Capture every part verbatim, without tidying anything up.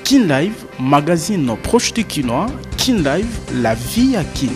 Kin Live, magazine proche de Kinois. Kin Live, la vie à Kin.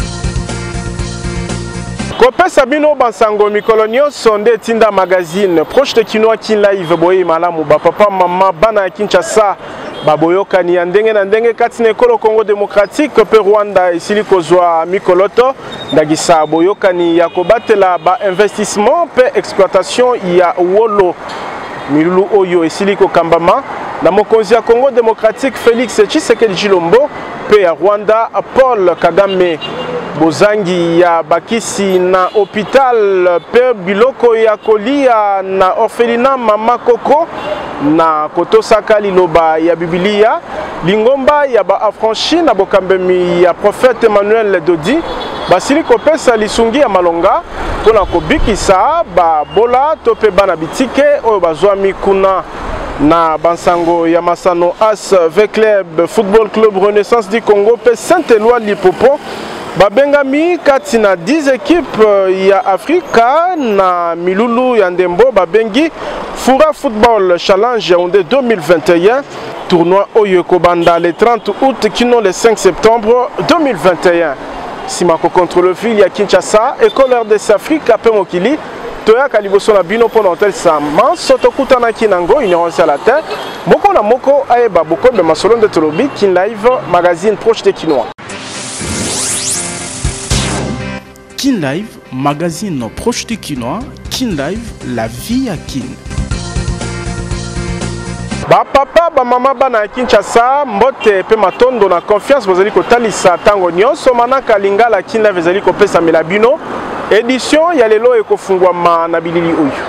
Kopé Sabino Bansango Mikolonio sonde Tinda magazine proche de Kinois Kin Live boye malamu ba papa mama bana Kinshasa baboyoka ni ndenge na ndenge katine kolo Congo démocratique pe Rwanda isili kozwa mikoloto ndagisa boyoka ni yakobatela ba investissement pe exploitation ya wolo milulu oyo isili ko kambama na mokonzi ya Congo démocratique Félix Tshisekedi Tshilombo pe ya Rwanda Paul Kagame bozangi ya bakisi na hôpital pe biloko ya kolia na orphelinat Mama Koko na kotosaka liloba ya Biblia lingomba ya ba affranchi na bokambemi ya prophète Emmanuel Dodi basili kopesa lisungi ya malonga pona kobikisa ba bola to pe bana bitike oyo bazwami kuna na bansango ya masano As V Club Football Club Renaissance du Congo pe Saint-Éloi Lipopo babengami kati na dix équipes ya Afrika na milulu ya ndembo babengi Fura Football Challenge Yaoundé deux mille vingt et un tournoi oyo kobanda le trente août kino le cinq septembre deux mille vingt et un simako contre le fil ya Kinshasa école de Afrika pe mokili toya kaliboso na bino pendant tel sama soto kutana kinango ignorance à la terre moko na moko ayeba boko de masolon de Tolobi Kin Live magazine proche de Kinois. Kin Live, magazine proche de Kinois. Kin Live, la vie à Kin. Ba papa ba mama bana Kinshasa mbote pe matondo na confiance bozali kotalisa tango nyonso manaka lingala Kin Live ezali kopesa melabino édition ya lelo ekofungwama na bilili oyo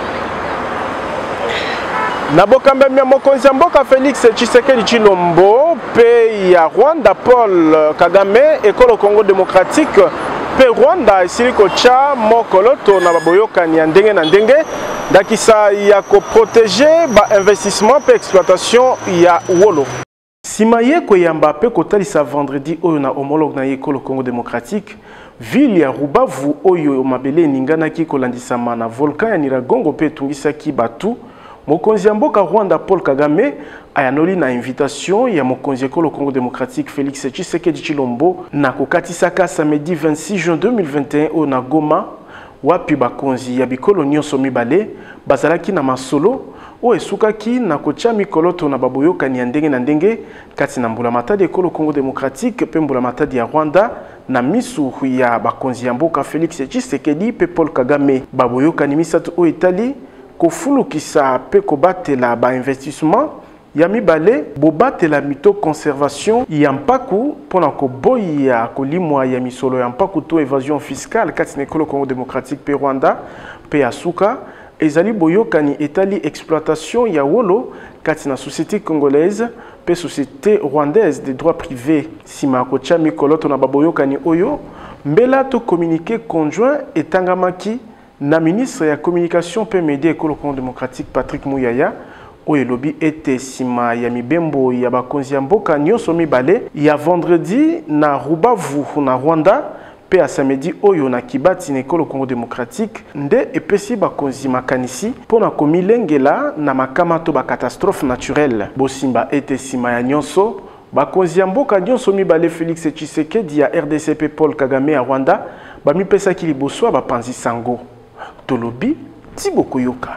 na bokambemi ya mokonzi ya mboka Félix Tshisekedi Tshilombo pe ya Rwanda Paul Kagame ekolo Congo démocratique pe Rwanda isili kocha mokoloto na baboyokani ya ndenge na ndenge ndakisa ya koprotéger ba investissement pe exploitation ya wolo sima ye koyamba pe kotalisa vendredi oyo na homologue na ekolo Congo démocratique ville ya Rubavu oyo mabele ninganaki kolandisama na volcan ya Nyiragongo pe tungisaki batu mokonzi ya mboka Rwanda Paul Kagame ayanoli na invitation ya mokonzi ekolo Congo démocratique Félix Tshisekedi Tshilombo na kokatisaka samedi vingt-six juin deux mille vingt et un o na Goma wapi bakonzi ya bikolo nyonso mibale bazalaki na masolo o esukaki na kotia mikoloto na baboyokani ya ndenge na ndenge kati na mbula matadi ekolo Congo démocratique pe mbula matadi ya Rwanda na misu ya bakonzi ya mboka Félix Tshisekedi pe Paul Kagame baboyokani misatu o etali kofulukisa pe kobatela ba investissement ya mibale bobatela mito conservation ya mpaku pona koboyi ya kolimwa ya misolo ya mpaku to évasion fiscale kati na ekolo Congo démocratique pe Rwanda pe asuka ezali boyokani etali exploitation ya wolo kati na société congolaise pe société rwandaise de droit privé sima kocha mikoloto na baboyokani oyo mbela to communiqué conjoint etangamaki na ministre ya communication pe média ekolo Congo démocratique Patrick Muyaya oyo lobi ete sima ya mibembo ya bakonzi ya mboka nyonso mibale ya vendredi na Rubavu na Rwanda pe a samedi oyo na Kibati na ekolo Congo démocratique nde epesi bakonzi makanisi pona komilengela na makama to ba catastrophe naturelle bosimba ete sima ya nyonso bakonzi ya mboka nyonso mibale Félix Tshisekedi ya R D C pe Paul Kagame ya Rwanda bamipesaki liboso bapanzi sango Tolobi Tiboko Yoka.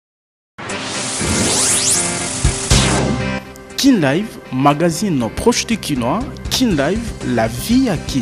Kin Live, magazine proche de Kinois. Kin Live, la vie à Kin.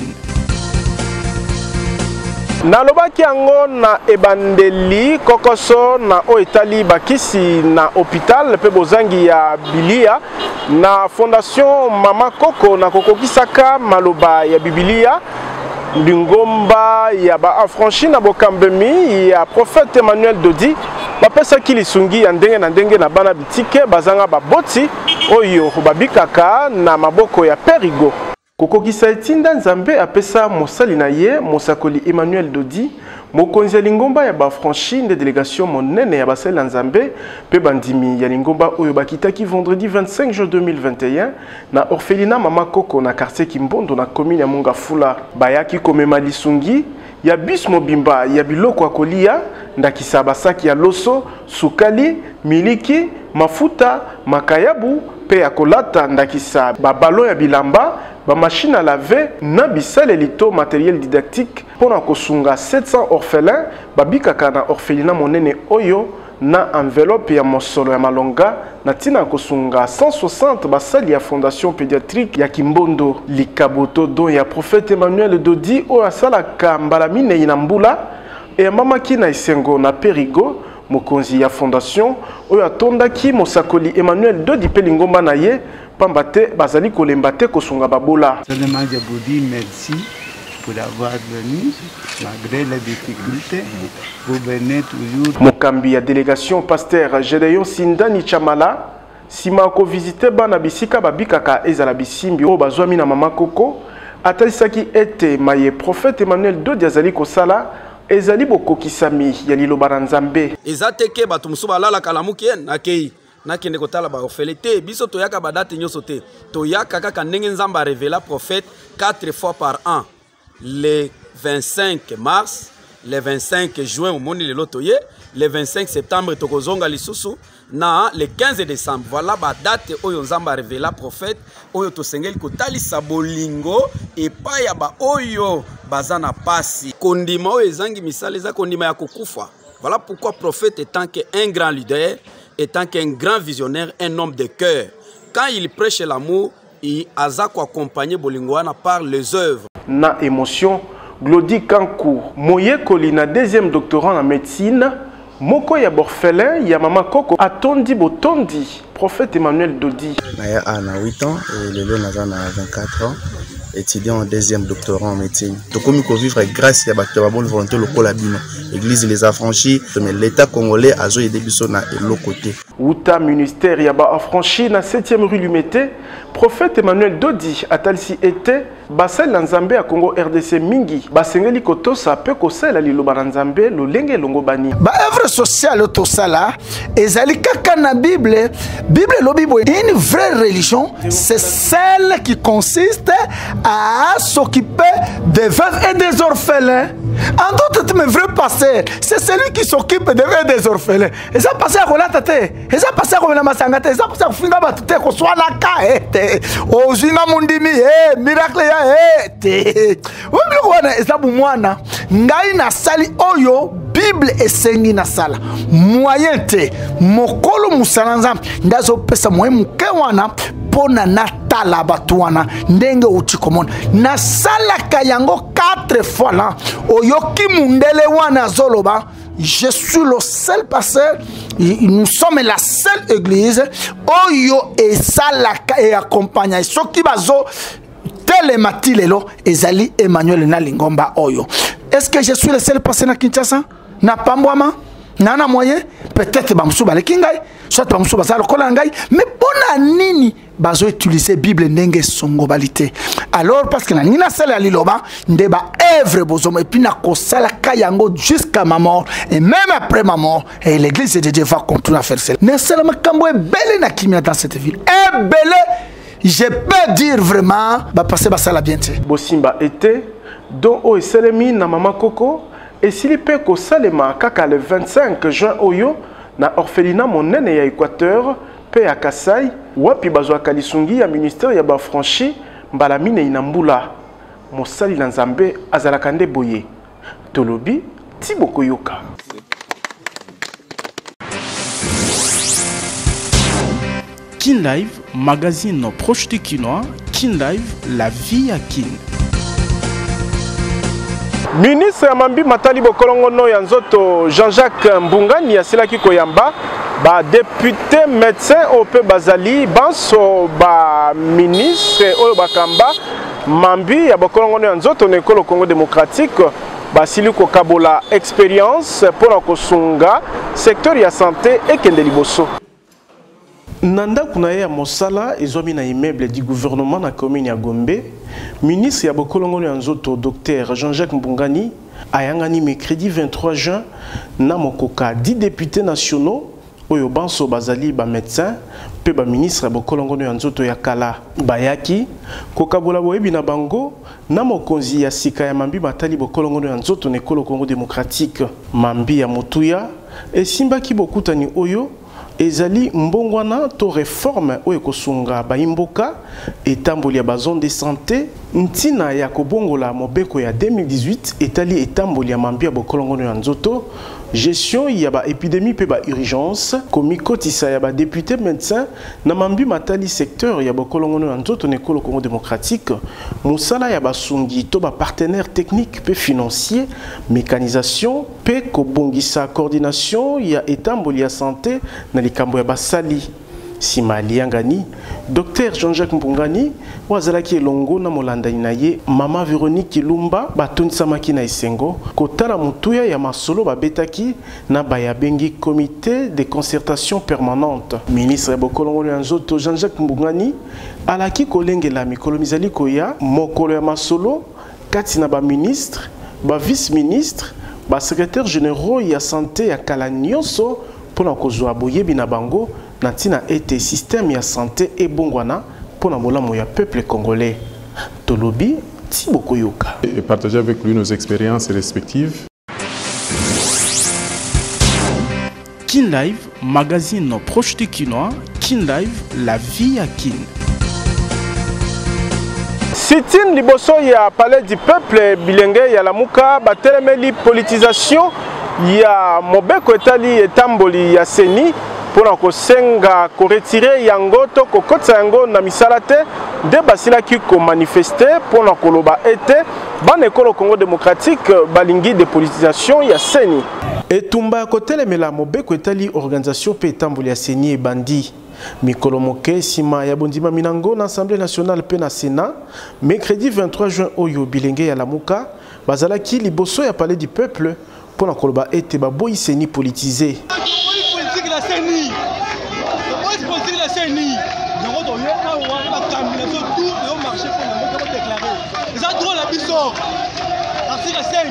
Nalobaki yango na ebandeli kokoso na o etali bakisi na hôpital pe bozangi ya Bilia na fondation Mama Koko na kokokisaka maloba ya Biblia lingomba ya ba affranchi na bokambemi ya prophète Emmanuel Dodi bapesa kilisungi ya ndenge na ndenge na bana bitike bazanga baboti oyo babikaka na maboko ya Perigo kokokisa etinda nzambe apesa mosali na ye mosakoli Emmanuel Dodi mokonzi ya lingomba ya ba affranchi nde délégation monene ya basali na nzambe pe bandimi ya lingomba oyo bakitaki vendredi vingt-cinq juin deux mille vingt et un na orphelinat Mama Koko na quartier Kimbondo na commune ya Mongafula bayaki komema lisungi ya bis mobimba ya biloko ya kolia ndakisa basaki ya loso sukali miliki mafuta makayabu pe ya kolata ndakisa babalo ya bilamba, ba machine à laver na bisalelito matériel didactique pona kosunga sept cents orphelins babikaka na orphelinat monene oyo na enveloppe ya mosolo ya malonga na tina kosunga cent soixante basali ya fondation pédiatrique ya Kimbondo. Likaboto don ya prophète Emmanuel Dodi oyo asalaka mbala minei na mbula e mamaki na esengo na Perigo mokonzi ya fondation oyo atondaki mosakoli Emmanuel Dodi pe lingomba na ye pambate bazali kolemba te kosunga babola. Seulement je vous dis merci pour avoir venu malgré les difficultés. Vous venez toujours. Mokambi ya délégation pasteur Gédéon Sindani Chamala sima ko visiter bana bisika babikaka ezala bisimbi o bazwami na mama koko atalisaki ete maye prophète Emmanuel Dodi azali kosala ezali bokokisami ya liloba na Nzambe. Ezateke bato musu balala kalamuki nakei nakende kotala ba orphelité biso toyaka badate nyoso te toyaka kaka ndenge Nzamba révéla prophète quatre fois par an, le vingt-cinq mars, le vingt-cinq juin au moni le lotoye, le vingt-cinq septembre tokozonga lisusu na le quinze décembre. Voilà ba date oyo Nzamba révéla prophète oyo tosengeli kotalisa bolingo epa ya ba oyo bazana pasi kondima oyo ezangi misala eza kondima ya kokufa. Voilà pourquoi prophète étant qu'un grand leader, étant qu'un grand visionnaire, un homme de cœur, quand il prêche l'amour, il a accompagné Bolingoana par les œuvres. Na émotion, Glody Kankou, Moye Kolina, deuxième doctorant en médecine, Moko ya borfelin, ya mama Koko, atondi botondi, prophète Emmanuel Dodi. Naya a huit ans et le Lelo Nazan a vingt-quatre ans. Étudiant en deuxième doctorat en médecine. Donc comme il faut vivre grâce à la bonne volonté locale, l'église les affranchis, mais l'État congolais a joué des bisons à l'autre côté. Outa ministère yaba affranchi na septième rue Lumete, prophète Emmanuel Dodi a talsi été basel Nzambe à Congo R D C mingi, basengeli koto sa pe kosela liloba Nzambe lolenge longo bani. Ba œuvre sociale tosala ezali kaka na Bible, Bible lo Bible une vraie religion, c'est celle qui consiste à s'occuper des veuves et des orphelins. En d'autres termes, vrai pasteur, c'est celui qui s'occupe des veuves et des orphelins. Et ça passe à la tête, et ça passe à la masangate, et ça passe à finga batute, qu'on soit la caete, au zina mundimi, eh, miracle ya eh, oui, mais ça pour moi na, ngai na sali oyo, Bible et sengi na sala, moyen te, mokolo musalanza, ndazo pesa moyen mukewana, pona natala batuana, ndenge uchikomona, na sala kayango quatre fois là, oyoki mundele wana zoloba, je suis le seul pasteur, nous sommes la seule église, oyo et sala et accompagne, soki bazo, telemati lelo, ezali Emmanuel na lingomba oyo. Est-ce que je suis le seul pasteur na Kinshasa? Na pambwama? Nana moyen? Peut-être bamsou balekingai, soit bamsou bazalo kolangai, mais pona nini bazo utiliser Bible ndenge songo balite. Alors parce que na nina sala liloba ndeba œuvre bozomo et puis na kosala kayango jusqu'à ma mort et même après ma mort et l'église de Dieu va continuer à faire cela. Ne seulement kambo belle na kimia dans cette ville. Et belle, je peux dire vraiment ba passer ba sala bien. Bosimba était don o eselemi na mama Koko et s'il peut ko salema kaka le vingt-cinq juin oyo na orphelinat monene ya Équateur pe ya Kasai wapi bazwa kalisungi ya ministère ya ba franchi mbala mine inambula mosali na Nzambe azalaka nde boye tolobi tiboko yoka. Kin Live, magazine proche de Kinois. Kin Live, la vie à Kin. Ministre Mambi Matali Bokolongono Yanzoto Jean-Jacques Mbungani asilaki koyamba ba député médecin Ope Bazali banso ba ministre oyo bakamba Mambi ya Bokolongono Yanzoto nekolo Congo démocratique ba siliko kabola expérience pour la kosunga secteur ya santé et kendeliboso. Nanda kunaye ya mosala ezomi na immeuble du gouvernement na commune ya Gombe, ministre ya Bokolongono Yanzoto docteur Jean-Jacques Mbungani ayangani mercredi vingt-trois juin na mokoka dix députés nationaux oyo banso bazali ba médecin pe ba ministre ya Bokolongono Yanzoto ya kala bayaki kokabola boyebi na bango na mokonzi ya sika ya Mambi Matali Bokolongono Yanzoto nekolo Congo démocratique Mambi ya Motuya esimbaki bokutani oyo ezali mbongwana to réforme oyo kosunga baimboka etamboli ya bazone de santé ntina ya kobongola mobeko ya deux mille dix-huit etali etamboli ya mambia bokolongono ya nzoto gestion ya ba épidémie pe ba urgence komikotisa ya ba député médecin na mambi matali secteur ya bokolongono ya nzoto ne kolo Congo démocratique musala ya basungi to ba partenaire technique pe financier mécanisation pe kobongisa coordination ya etamboli ya santé na likambo ya basali Simali Yangani, docteur Jean-Jacques Mpungani, wazalaki elongo na molandani na ye, mama Véronique Lumba, batunsamaki na esengo, kotala mutuya ya masolo babetaki na bayabengi comité de concertation permanente. Ministre Bokolongo Nzoto Jean-Jacques Mpungani, alaki kolengela mikolo mizali koya, mokolo ya masolo, kati na ba ministre, ba vice-ministre, ba secrétaire généraux ya santé ya kala nyonso, pona kozwa boyebi na bango, natina ete système ya santé et bongwana pour la molamo ya peuple congolais. Tolobi Tiboko Yoka. Et partager avec lui nos expériences respectives. Kin Live, magazine proche de Kinois. Kin Live, la vie à Kin. Sit-in liboso ya palais du peuple bilenge ya lamuka batelemeli politisation ya mobeko etali etamboli ya seni pour kosenga ko retirer yango to ko kotsa yango na misala te de basila ki ko manifester pour na koloba ete ban ekolo Congo démocratique balingi de politisation ya seni etumba ko telemela mobeko etali organisation pe etamboli ya seni e bandi mikolo moke sima ya bondima minango na Assemblée nationale pe na Sénat mercredi vingt-trois juin oyo bilenge ya lamuka bazalaki liboso ya palais du peuple pour na koloba ete baboyi seni politisé. La C N I, le politique de la C N I, nous avons la combinaison tout le marché pour nous déclarer. Les endroits la bison, l'article cinq.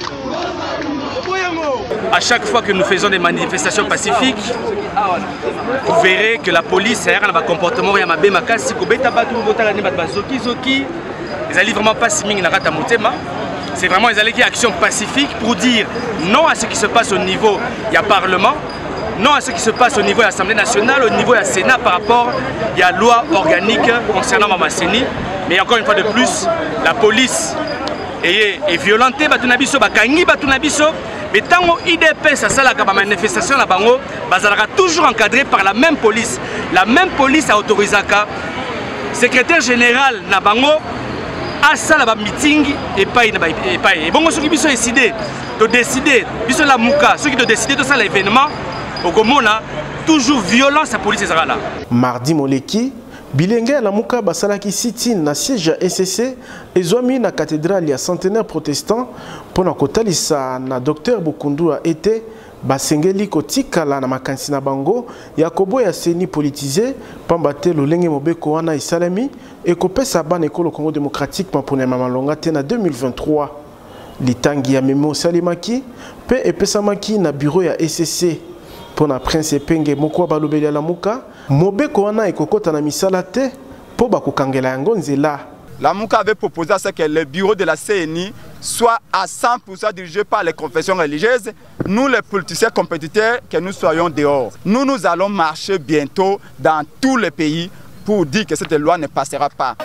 À chaque fois que nous faisons des manifestations pacifiques, vous verrez que la police a un comportement ya mabe makasi ko beta batu botala ni bat bazoki zoki. Les alliés vraiment pas siming na rata motema. C'est vraiment les alliés action pacifique pour dire non à ce qui se passe au niveau du Parlement. Non à ce qui se passe au niveau de l'Assemblée nationale, au niveau du Sénat par rapport à la loi organique concernant Mamasseni. Mais encore une fois de plus, la police est, est violentée, Batunabiso, Bakangi, Batunabiso. Mais tant que l'I D P, ça, ça, la manifestation, la bango, sera toujours encadré par la même police. La même police a autorisé le secrétaire général Nabango à ça, la meeting et pas. Et bon, ceux qui ont décidé de décider, ils la mouka, ceux qui ont décidé de ça, l'événement. Ogomona toujours violence à police là. Mardi Moleki, bilenge la muka basalaki sit-in na siège ya S C C ezwami na cathédrale ya centenaire protestant pona kotalisa na docteur Bukundu a été basengeli kotikala na makanisi na bango ya kobo ya seni politisé pambate lolenge mobeko wana isalami et kopesa ban ekolo Congo démocratique mapona mamalonga te na deux mille vingt-trois litangi ya memo salimaki pe epesamaki na bureau ya S C C pour na prince Penge moko balobeli la muka mobeko wana ekokota na misala te po bakokangela yango nzela. La muka avait proposé à ce que le bureau de la C N I soit à cent pour cent dirigé par les confessions religieuses. Nous les politiciens compétiteurs que nous soyons dehors. Nous nous allons marcher bientôt dans tous les pays pour dire que cette loi ne passera pas.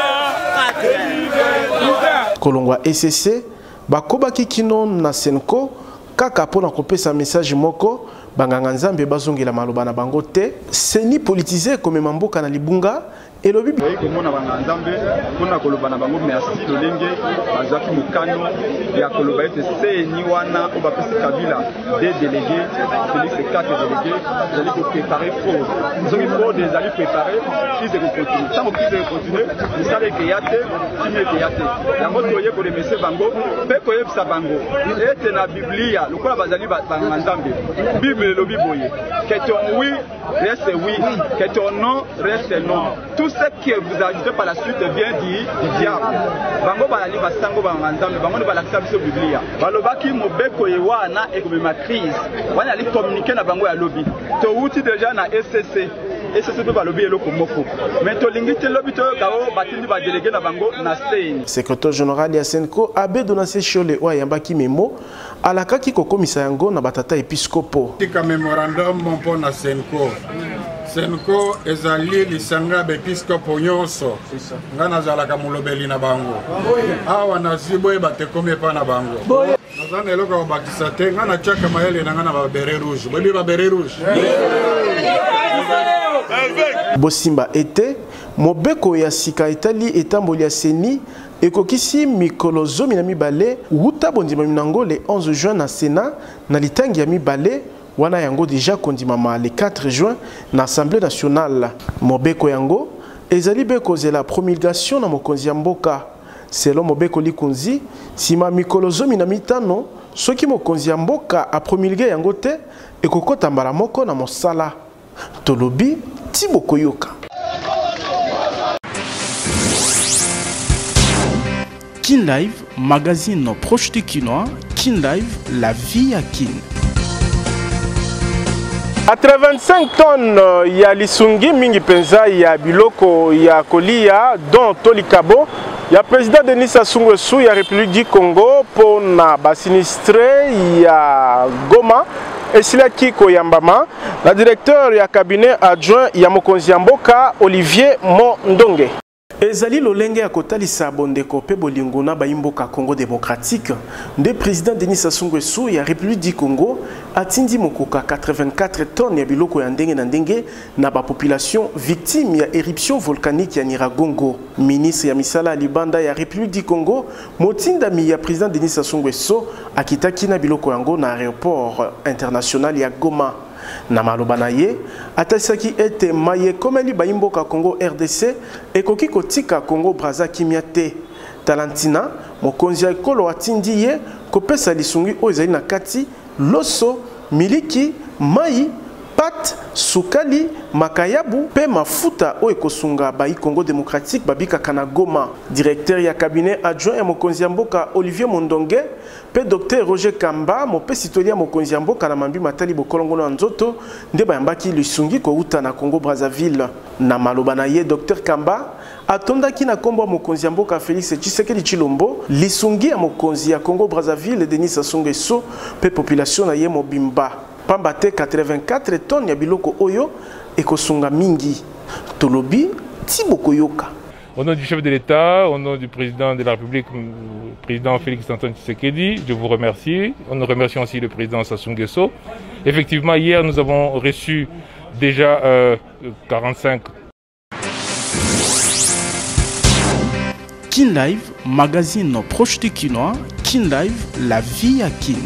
Kolongwa S C C bakobaki kino na Senko kaka pona kopesa message moko banganga nzambe bazongela maloba na bango te seni politisé comme mamboka na libunga et le bibi komona banganga nzambe pona koloba na bango merci lolenge bazaki mukano ya koloba ete seni wana obapesi kabila des délégués Félix quatre délégués ils allaient préparer fraude ils ont fraude des allaient préparer qui se continue tant qu'ils se continuer vous savez que yate qui est yate la moto yé ko de monsieur bango pe ko yebisa bango ete na biblia lokola bazali banganga nzambe bible le biboye que ton oui reste oui que ton non reste non. Tout ce que vous ajoutez par la suite vient du, du diable. Bango balali basango banganzambe bango ne balakisa biso biblia balobaki mobeko yewana ekomema crise wana ali communiquer na bango ya lobby to uti déjà na S C C et c'est ce que balobi eloko moko mais to lingite lobi to kao batindi ba délégué na bango na stain secrétaire général ya Senko abe donase chole wa yambaki memo alakaki kokomisa yango na batata episcopo tika memorandum mon na Senko Senko ezali lisanga bepiscopo nyonso ngana zalaka mulobeli na bango awa na ziboye batekome pa na bango nazana eloko bakisa te ngana chaka mayele na ngana ba beret rouge bobi ba beret rouge Bosimba ete mobeko ya sika etali etamboli ya seni ekokisi mikolo zomi na mibale wuta bondima minango le onze juin na Sénat na litangi ya mibale wana yango déjà kondimama le quatre juin na Assemblée nationale. Mobeko yango ezali beko zela promulgation na mokonzi ya mboka. Selon mobeko likunzi sima mikolo zomi na mitano soki mokonzi ya mboka a promulgué yango te ekokota mbala moko na mosala. Tolobi Thibaut Koyoka. Kin Live, magazine proche du Kinois. Kin Live, la vie à Kin. À vingt-cinq tonnes ya lisungi mingi penza ya biloko ya kolia dont Tolikabo ya président Denis Sassou Nguesso ya République du Congo pour na basinistre ya Goma esilaki koyambama la directeur ya cabinet adjoint ya mokonzi ya mboka Olivier Mondonge. Ezali lolenge ya kotalisa bondeko pe bolingo na baimboka Congo démocratique de président Denis Sassou Nguesso ya République du Congo atindi mokoka quatre-vingt-quatre tonnes ya biloko ya ndenge na ndenge na ba population victime ya éruption volcanique ya Nyiragongo. Ministre ya misala libanda ya République du Congo motindami ya président Denis Sassou Nguesso akitaki na biloko yango na aéroport international ya Goma. Na maloba na ye atasaki ete maye komeli baimboka Congo R D C ekoki kotika Congo Brazza kimia te. Talantina mokonzi ya ekolo atindi ye kopesa lisungi oyo ezali na kati loso miliki mai pat sukali makayabu pe mafuta oyo ekosunga bai Congo démocratique babikaka na Goma. Directeur ya cabinet adjoint ya mokonzi ya mboka Olivier Mondonge pe docteur Roger Kamba mopesi tolia mokonzi ya mboka na mambi matali bokolongo na nzoto nde bayambaki lisungi kouta na Congo Brazzaville. Na maloba na ye docteur Kamba atondaki na kombo mokonzi ya mboka Félix Tshisekedi Tshilombo lisungi ya mokonzi ya Congo Brazzaville Denis Sassou Nguesso pe population na ye mobimba pamba te quatre-vingt-quatre tonnes ya biloko oyo ekosunga mingi. Tolobi Thibaut Koyoka. Au nom du chef de l'État, au nom du président de la République, président Félix Antoine Tshisekedi, je vous remercie. On nous remercie aussi le président Sassou Nguesso. Effectivement, hier, nous avons reçu déjà euh, quarante-cinq. Kin Live, magazine proche du Kinois. Kin Live, la vie à Kin.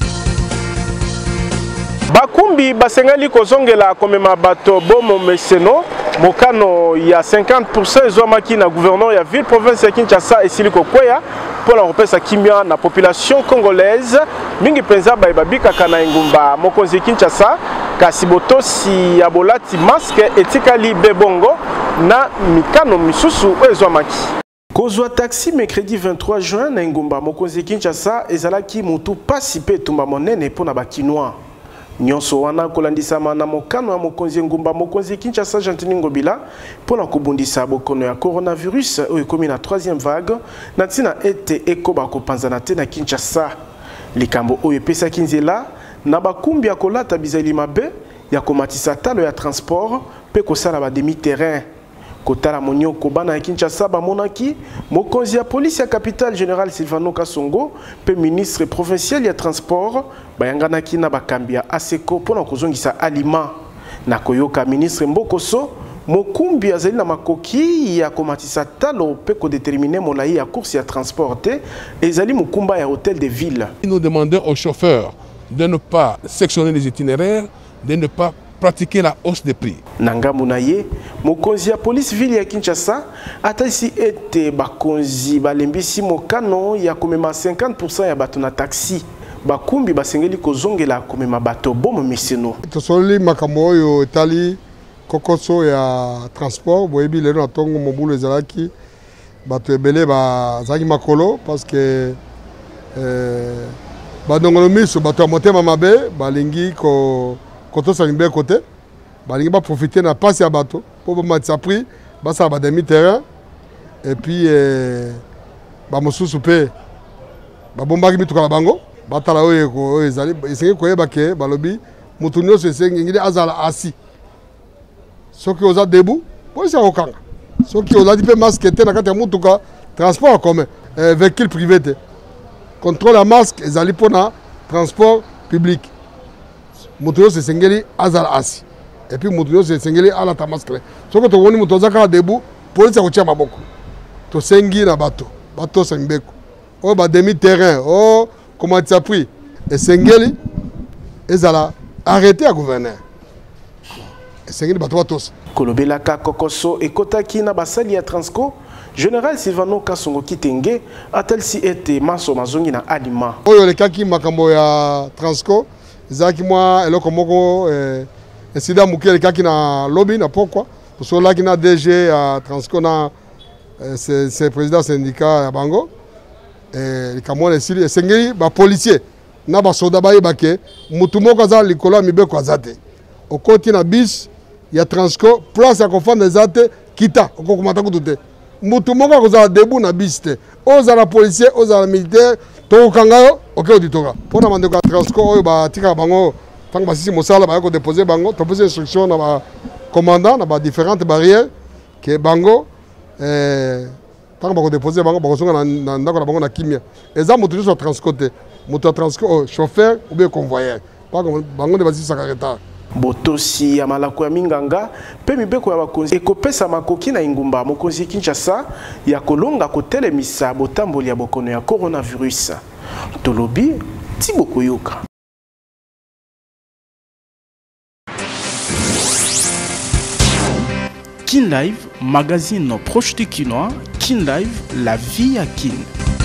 Bakumbi basengali kozongela komema bato bomo meseno mokano ya cinquante pour cent ezwamaki na gouverneur ya ville province ya Kinshasa esili kokweya pour la repesa kimia na population congolaise mingi penza babikaka na engumba mokonzi Kinshasa kasi botosi ya bolati masque etikali bebongo na mikano misusu ezwamaki. Kozwa taxi mercredi vingt-trois juin na engumba mokonzi Kinshasa ezalaki mutu pasi pe tumba monene pona bakinois. Nyonso wana kolandisama na mokano ya mokonzi ngumba mokonzi Kinshasa Jean-Denis Ngobila pona kobundisa bokono ya coronavirus oyo ekomi na troisième vague na tina ete ekoba kopanzana te na Kinshasa. Likambo oyo epesaki nzela na bakumbi ya kolata bizali mabe ya komatisa talo ya transport pe kosala ba demi-terrain. Kotala monyoko bana ya Kinshasa bamonaki mokonzi ya police ya capitale général Sylvano Kasongo pe ministre provincial ya transport bayanganaki na bakambi ya Aseko pona kozongisa aliment na koyoka ministre Mbokoso mokumbi azali na makoki ya komatisa talo pe ko déterminer molai ya course ya transport ezali mukumba ya hôtel de ville. Nous demandons aux chauffeurs de ne pas sectionner les itinéraires, de ne pas pratiquer la hausse des prix. Nangamu na ye mokonzi ya police ville ya Kinshasa atasi ete bakonzi balembisi mokano ya komema cinquante pour cent ya bato na taxi bakumbi basengeli kozongela komema bato bomo miseno. Tosoli makambo oyo etali kokoso ya transport boyebi lelo na tongo mobulu ezalaki bato ebele bazalaki makolo parce que euh, badongolo miso bato ya motema mabe balingi ko koto salimbe côté balingi ba profiter na passe ya bato pour ba matisa prix ba sa ba demi terrain et puis euh, ba mosusu pe ba bombaki mituka na bango batala oyo ko ezali esengi koyeba ke balobi mutu nyonso esengi ngide azala asi soki oza debout polisi akokanga soki olati mpe masque te na kati ya mutuka transport en commun euh, véhicule privé te contrôle ya masque ezali mpona transport public mutu nyonso esengeli azala asi et puis mutu nyonso esengeli alata masque soki tomoni mutu aza kaka debout polisi akotia maboko tosengi na bato batosa mibeko oyo bademi terrain oyo komatisa prix esengeli ezala arrêté ya gouverneur esengeli bato batosa kolobelaka kokoso ekotaki na basali ya Transco Général Silvano Kasongo Kitenge atelisi ete maso mazongi na alima oyo lekaki makambo ya Transco ezalaki mwa eloko moko eh, esida moke elekaki na lobby na pokwa tosolaki na D G ya Transco na eh, c'est président syndicat ya bango eh, likambo wana esili esengeli bapolisier na basoda bayebake mutu moko aza likolo ya mibeko aza te okoti na bis ya Transco place ya kofanda eza te kita okokomata kutu te mutu moko akozala debout na bis te ozala policier ozala militaire tokokanga yo oke oditoka mpona bandeko ya Transco oyo batikaka bango ntango basisi mosala baya kodepose bango topesi instruction na bacommandant na badifferentes barrières ke bango ntango bakodepose bango bakosonga na ndako na bango na kimia eza mutu nyonso ya Transco te mutu ya Transco oyo chauffeur ou bien convoyeur bango nde basisaka retard botosi ya malako ya minganga pe mibeko ya bakonzi ekopesa makoki na ingumba mokonzi Kinshasa ya kolonga kotelemisa botamboli ya bokono ya coronavirus tolobi Thibaut Koyoka. Kin Live, magazine proche de Kinois. Kin Live, la vie à Kin.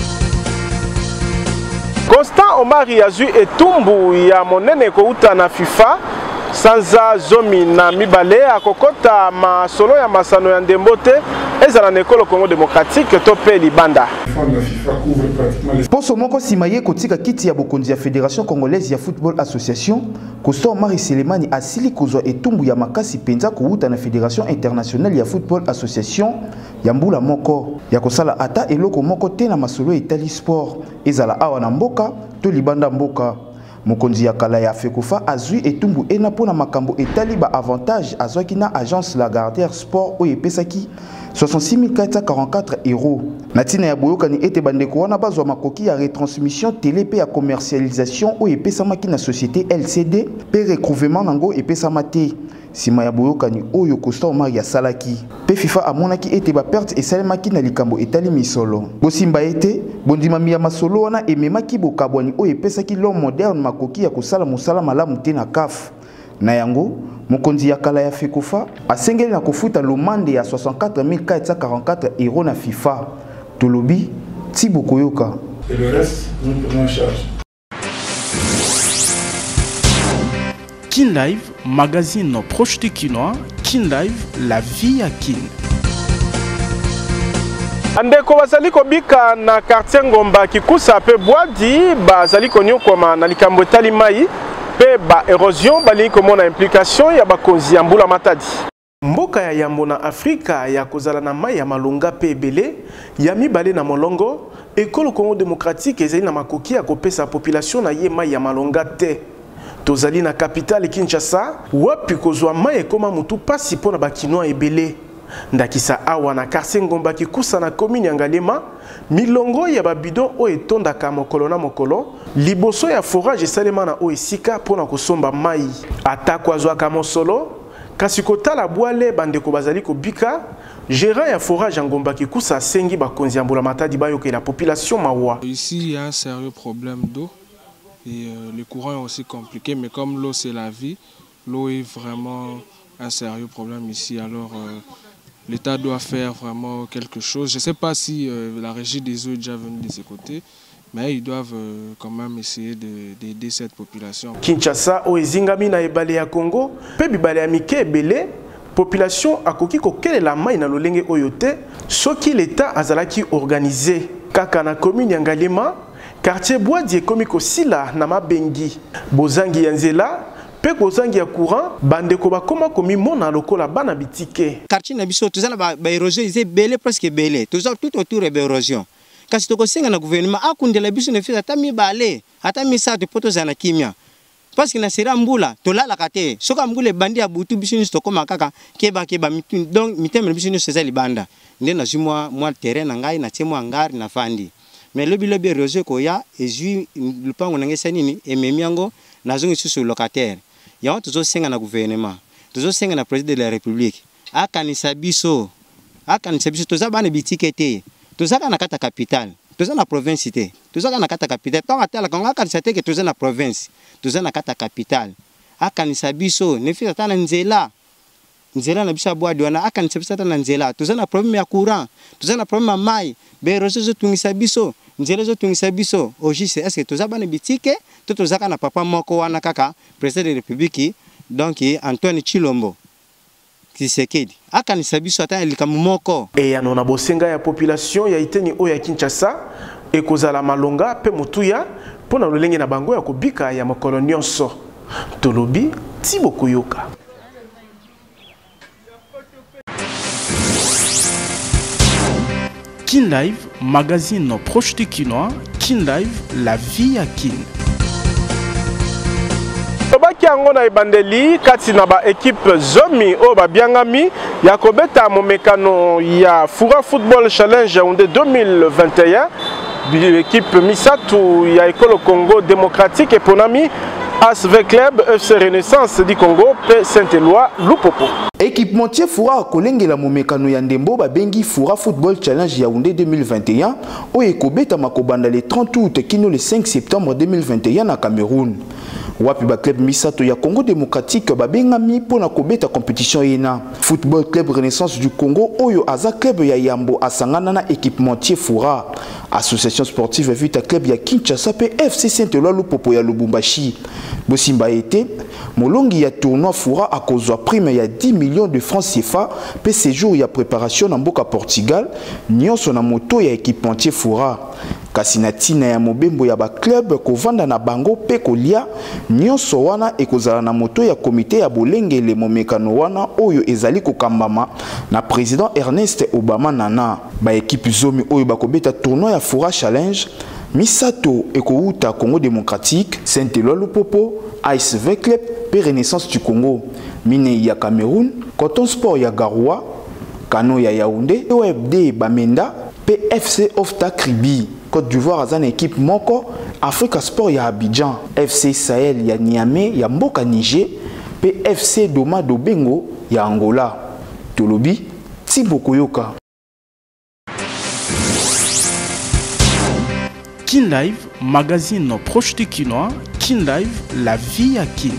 Constant Omari Azu etumbu ya monene kouta na FIFA sanza zomi na mibale akokota masolo ya masano ya ndembote ezala na ekolo Congo démocratique to pe libanda. Poso moko simaye kotika kiti ya bokonzi ya Fédération Congolaise ya Football Association Constant Omari Selemani asili kozwa etumbu ya makasi penza kouta na Fédération Internationale ya Football Association ya mbula moko ya kosala ata eloko moko te na masolo etali sport ezala awa na mboka to libanda mboka. Mokonzi ya kala ya Fekofa azui etumbu ena pona makambo etali ba avantage azwaki na agence Lagardère Sport oyo epesaki soixante-six mille quatre cent quarante-quatre euros. Natina ya boyokani ete bandeko wana bazwa makoki ya retransmission télé pe ya commercialisation oyo epesamaki na société L C D pe recouvrement nango epesama te. Sima ya boyokani oyo Constant Omari ya salaki pe FIFA amonaki ete ba perte esalemaki na likambo etali misolo bosimba ete bondimami ya masolo wana ememaki bokabwani oyo epesaki l'homme moderne makoki ya kosala mosala malamu te na C A F na yango mokonzi ya kala ya Fekofa asengeli na kofuta lomande ya soixante-quatre mille quatre cent quarante-quatre euros na FIFA tolobi Thibaut Koyoka. Et le reste nous prenons en charge. Kin Live, magazine proche de Kinois. Kin Live, la vie à Kin. Andeko bazali kobika na quartier Ngomba Kikusa pe Bwadi bazali konyokoma na likambo etali mai pe ba érosion bali komona implication ya bakonzi ya mbula matadi. Mboka ya yambo na Afrika ya kozala na mai ya malonga pe ebele ya mibale na molongo ekolo Congo démocratique ezali na makoki ya kopesa population na ye mai ya malonga te. Tozali na capitale Kinshasa wapi kozwa mai ekoma mutu pasi pona bakinoa ebele. Ndakisa awa na quartier Ngomba Kikusa na commune ya Ngalema milongo ya babidon o etondaka mokolo na mokolo liboso ya forage esalema na o esika pona kosomba mai ata kwazwaka mosolo kasi kotala bwale bandeko bazali kobika gérant ya forage ya Ngomba Kikusa asengi bakonzi ya mbula matadi bayoke la population mawa. Ici il y a un sérieux problème d'eau et euh, le courant est aussi compliqué, mais comme l'eau c'est la vie, l'eau est vraiment un sérieux problème ici. Alors euh, l'État doit faire vraiment quelque chose. Je ne sais pas si euh, la régie des eaux est déjà venue de ce côté, mais ils doivent euh, quand même essayer d'aider cette population. Kinshasa o ezingami na ebale ya Congo, pe bibale ya mike ebele, population akoki kokelela mai na lolenge oyo te, soki l'État azalaki organisé kaka na commune ya Ngalema, quartier Bwadi ekomi kosila na mabengi. Bozangi ya nzela, pe kozangi ya courant bandeko bakoma komimona lokola bana bitike. Quartier na biso tozana ba érosion ils belé presque belé toza tout autour de érosion kasi tokosenga na gouvernement akundela biso ne fisa tami balé ata misa de poto zana kimia parce que na sera mbula tolala kate soka mbule bandi ya butu biso ni tokoma kaka keba keba mitu donc miteme biso ni seza libanda nde na jumwa moi terrain na ngai na tiemo ngari na fandi mais lobi lobi érosion ko ya ezui lupango nangesa nini ememiango nazongi susu locataire ya tozo senga na gouvernement tozo senga na président de la république akanisa biso akanisa biso toza bana bitikete toza na kata capitale toza na province te toza na kata capitale tant atala kanga akanisa te ke toza na province toza na kata capitale akanisa biso ne fisa tana nzela nzela na biso abwa diwana akanisa biso tana nzela toza na problème ya courant toza na problème ya mai be rezo zo tungisa biso nzela zo tungisa biso ojise est-ce que toza bana bitike to toza na papa moko wana kaka président de la république donc Antoine Chilombo Tshisekedi akanisa biso ata likamu moko e ya nona bosenga ya population ya iteni o ya Kinshasa ekozala malonga pe mutuya pona lolenge na bango ya kobika ya makolo nyonso tolobi Thibaut Koyoka. Kin Live, magazine proche du Kinois. Kin Live, la vie à Kin. Tobaki yango na ebandeli kati na ba équipe zomi o ba biangami ya kobeta momekano ya Fura Football Challenge en deux mille vingt et un. L'équipe Misatu ya Ekolo Congo démocratique et Ponami A S V Club F C Renaissance du Congo P Saint-Éloi Lupopo. Équipementier Fura kolengela momekano ya ndembo babengi Fura Football Challenge Yaoundé deux mille vingt et un o ekobeta makobanda le trente août kino le cinq septembre deux mille vingt et un na Cameroun. Wapi ba club Misato ya Congo démocratique babengami pona kobeta compétition yena. Football Club Renaissance du Congo oyo aza club ya Yambo asangana na équipementier Fura. Association sportive Vita Club ya Kinshasa pe F C Saint-Éloi Lupopo ya Lubumbashi. Bosimba été molongi ya tournoi Fura a kozwa prime ya dix millions de francs C F A pe séjour ya préparation na mboka Portugal nyonso na moto ya équipementier Fura. Kasi na tina ya mobembo ya ba club kovanda na bango pe kolia nyonso wana ekozala na moto ya komite ya bolengele momekano wana oyo ezali kokambama na président Ernest Obama Nana. Ba équipe zomi oyo bakobeta tournoi ya Fura Challenge Misato ekouta Congo démocratique, Saint-Éloi Lupopo, A S V Club pe Renaissance du Congo, Mine ya Cameroun, Coton Sport ya Garoua, Kano ya Yaoundé, O F D Bamenda, P F C Ofta Kribi, Côte d'Ivoire azan équipe moko, Africa Sport ya Abidjan, F C Sahel ya Niamey ya Mboka Niger, P F C Doma Dobengo ya Angola. Tolobi, Thibaut Koyoka. Kin Live, magazine proche du Kinois. Kin Live, la vie à Kin.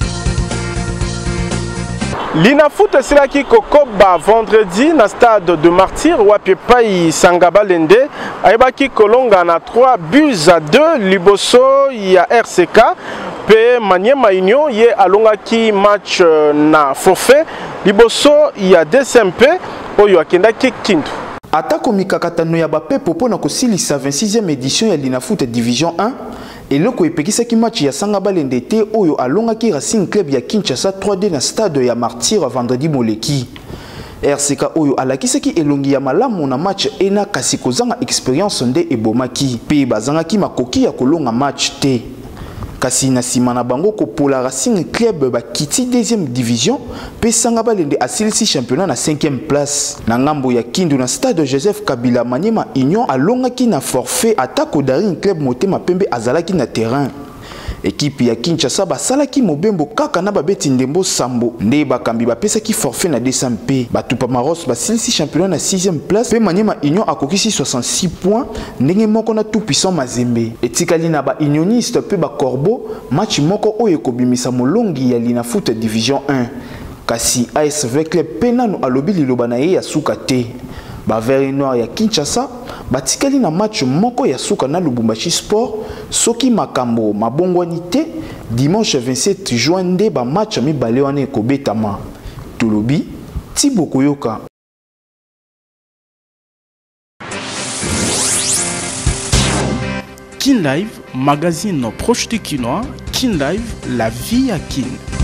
Lina Foot silaki kokoba vendredi na stade de Martyr wapi pai Sangaba Lende aibaki kolonga na trois buts à deux liboso ya R C K pe Maniema Union ye alongaki match na forfait liboso ya D S M P oyo akendaki kintu. Atako mikakatano ya bapepo pona kosilisa vingt-sixième édition ya Lina Foot Division un eloko epekisaki match ya Sangaba Lende te oyo alongaki Racing Club ya Kinshasa trois D na stade ya Martyr vendredi moleki. R C K oyo alakisaki elongi ya malamu na match ena kasi kozanga expérience nde ebomaki pe bazangaki makoki ya kolonga match te. Kasi na sima na bango kopola Racing Club bakiti deuxième division pe Sangaba Lende asilisi championnat na cinquième place. Na ngambo ya Kindu na stade Joseph Kabila Maniema Union alongaki na forfait atako Daring Club Motema Pembe azalaki na terrain. Équipe ya Kinshasa basalaki mobembo kaka na babeti ndembo sambo nde bakambi bapesaki forfait na deux cents P. Batupa Maros basilisi championnat na sixième place pe Maniema Union akokisi soixante-six points ndenge moko na tout puissant Mazembe. Etikali na ba unioniste pe ba Corbeau match moko oyo ekobimisa molongi ya Lina Foot Division un. Kasi A S V Club penano alobi liloba na ye ya suka te. Ba Vert Noir ya Kinshasa batikali na match moko ya suka na Lubumbashi Sport soki makambo mabongwani te dimanche vingt-sept juin nde ba match mibale wana ekobetama. Tolobi Thibaut Koyoka. Kin Live, magazine proche du Kinois. Kin Live, la vie à Kin.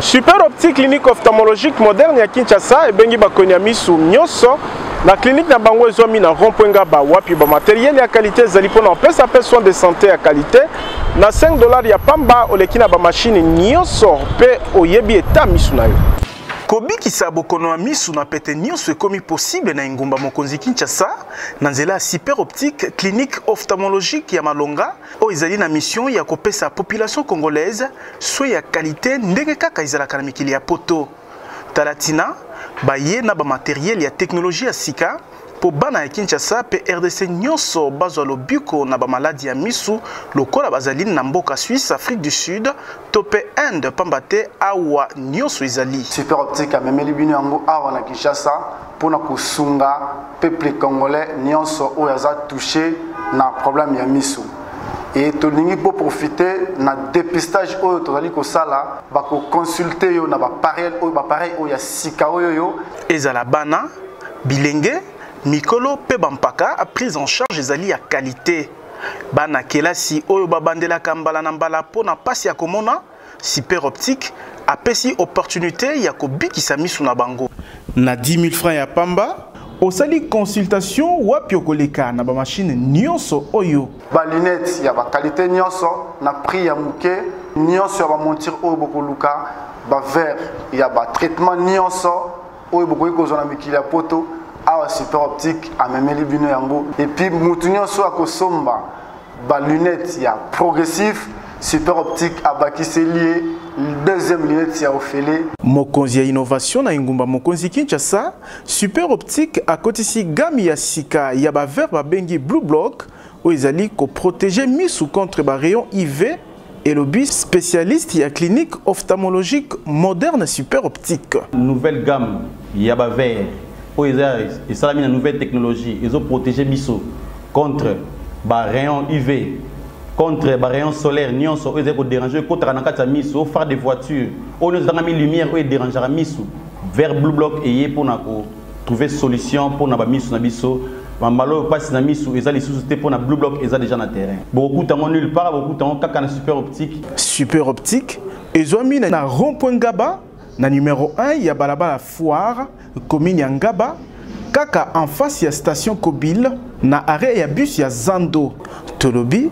Super Optique clinique ophtalmologique moderne ya Kinshasa ebengi bakonya misu nyoso na clinique na bango ezomi na rond-point Ngaba wapi ba matériel ya qualité zali pona en place appel soin de santé à qualité na cinq dollars ya pamba olekina ba machine nyoso pe oyebi eta misu na yo. Kobikisa bokono ya misu na pete nyonso ekomi possible na ingumba mokonzi Kinshasa na nzela Super Optique clinique ophtalmologique ya Malonga o ezali na mission ya kopesa population congolaise soin ya qualité ndenge kaka ezalaka na mikili ya poto. Talatina baye na ba matériel ya technologie ya sika po bana ya Kinshasa pe R D C nyonso bazwa lobiko na ba maladie ya misu lokola bazali na mboka Suisse, Afrique du Sud, tope Inde pambate awa nyonso ezali. Super Optique amemeli bino yango awa na Kinshasa pona kusunga peuple congolais nyonso oyo aza touché na problème ya misu. Et tolingi pour profiter na dépistage oyo tozali kosala bako consulter yo na ba pareil oyo ba pareil oyo ya sika oyo yo ezala bana bilenge mikolo pe bampaka a prise en charge ezali ya qualité bana kelasi oyo babandela kambala na mbala pona pasi ya komona Super Optique apesi opportunité ya kobikisa misu na bango na dix mille francs ya pamba osali consultation wapi okoleka na ba machine nyonso oyo ba lunettes ya ba qualité nyonso na prix ya muke nyonso ya ba monture oyo bokoluka ba verre ya ba traitement nyonso oyo bokoki kozwa na mikili ya poto awa Super Optique amemeli bino yango et puis mutu nyonso akosomba ba lunettes ya progressif Super Optique abakiseli deuxième lunette ya ofele mokonzi ya innovation na ingumba mokonzi Kinshasa Super Optique akotisi gami ya sika ya ba verre ba bengi Blue Block o ezali ko protéger misu contre ba rayon U V et le bis spécialiste ya clinique ophtalmologique moderne Super Optique. Nouvelle gamme ya ba verre o ezali esalami na nouvelle technologie ezo protéger misu contre ba rayon U V contre les rayons solaires, nous avons dérangé contre la misu, au phare de voiture, on nous a mis lumière, on dérange la misu, vers Blue Block et pour trouver solution pour la misu na biso. Malo passe na misu, ils allaient sous-souter pour la Blue Block, ils allaient déjà dans le terrain. Beaucoup de temps nulle part, beaucoup de temps kaka na Super Optique. Super Optique, ils ont mis na rond-point Ngaba, na numéro un, il y a balaba foire, commune ya Ngaba, kaka en face il y a station Kobil, na arrêt il y a bus il y a Zando, Tolobi.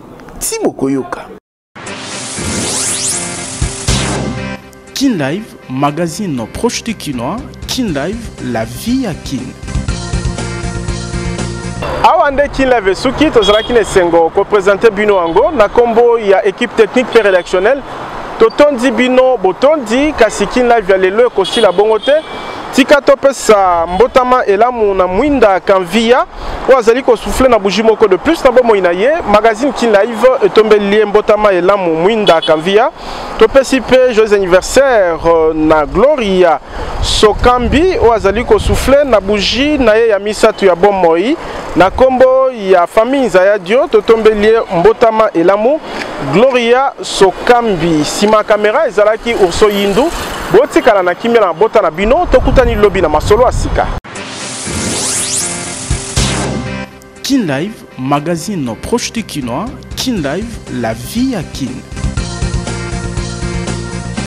Kin Live, magazine proche de Kinois. Kin Live, la vie à Kin. Awande Kin Live Suki, tozala Kin Sengo, ko présenter Bino Ango, na combo il y a équipe technique et rédactionnelle. Totondi Bino, Botondi, kasi Kin Live ya lelo kosi la bongote. Tika topesa mbotama elamu na mwinda kanvia wazali ko souffler na buji moko de plus na bomo inaye magazine Kin Live etombe lié mbotama elamu mwinda kanvia topesi pe joyeux anniversaire na Gloria Sokambi wazali ko souffler na buji na ye ya misatu ya bomoi na kombo ya famille Zayadio totombe lié mbotama elamu Gloria Sokambi sima kamera ezalaki Urso Yindu botikala na kimia na bota na bino tokutani lobi na masolo asika. Kin Live, magazine proche de Kinois. Kin Live, la vie à Kin.